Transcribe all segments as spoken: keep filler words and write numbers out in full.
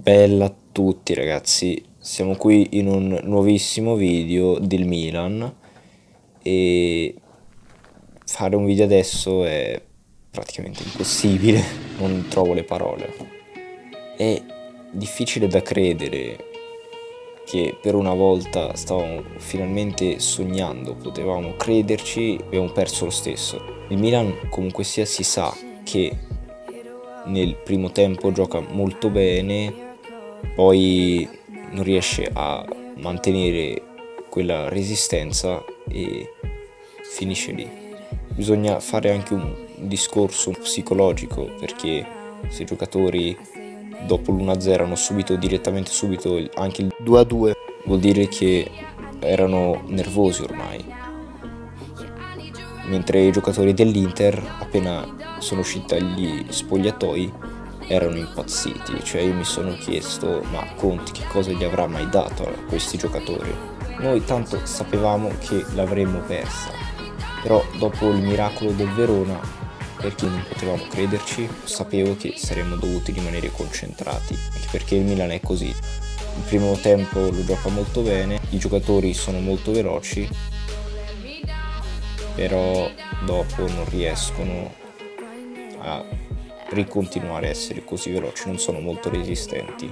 Bella a tutti ragazzi, siamo qui in un nuovissimo video del Milan e fare un video adesso è praticamente impossibile, non trovo le parole. È difficile da credere che per una volta stavamo finalmente sognando, potevamo crederci, abbiamo perso lo stesso. Il Milan comunque sia si sa che nel primo tempo gioca molto bene, poi non riesce a mantenere quella resistenza e finisce lì. Bisogna fare anche un discorso psicologico, perché se i giocatori dopo l'uno a zero hanno subito direttamente subito anche il due a due, vuol dire che erano nervosi ormai, mentre i giocatori dell'Inter appena sono usciti dagli spogliatoi erano impazziti. Cioè io mi sono chiesto, ma Conte che cosa gli avrà mai dato a questi giocatori? Noi tanto sapevamo che l'avremmo persa, però dopo il miracolo del Verona, perché non potevamo crederci, sapevo che saremmo dovuti rimanere concentrati, anche perché il Milan è così. Il primo tempo lo gioca molto bene, i giocatori sono molto veloci, però dopo non riescono a ricontinuare a essere così veloci, non sono molto resistenti.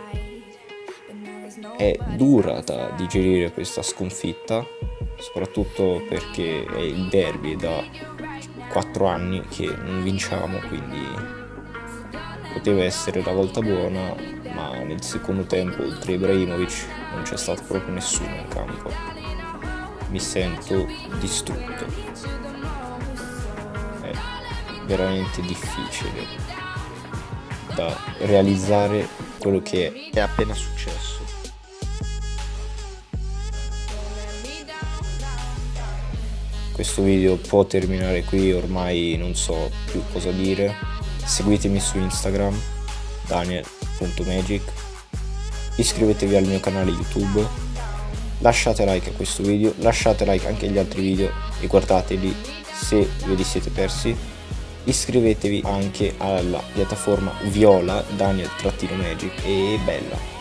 È dura da digerire questa sconfitta, soprattutto perché è il derby, da quattro anni che non vinciamo, quindi poteva essere la volta buona, ma nel secondo tempo oltre Ibrahimovic non c'è stato proprio nessuno in campo. Mi sento distrutto. È veramente difficile da realizzare quello che è appena successo. Questo video può terminare qui, ormai non so più cosa dire. Seguitemi su Instagram, daniel punto magic, iscrivetevi al mio canale YouTube, lasciate like a questo video, lasciate like anche agli altri video e guardateli se ve li siete persi. Iscrivetevi anche alla piattaforma Viola, Daniel-Magic, e bella.